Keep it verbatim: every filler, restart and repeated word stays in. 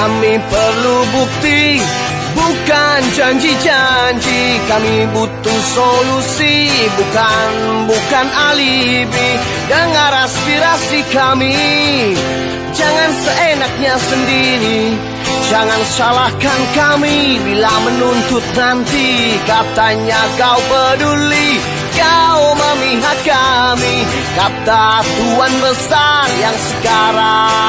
Kami perlu bukti, bukan janji-janji. Kami butuh solusi, bukan bukan alibi. Dengar aspirasi kami, jangan seenaknya sendiri. Jangan salahkan kami bila menuntut nanti. Katanya kau peduli, kau memihak kami. Kata Tuan Besar yang sekarang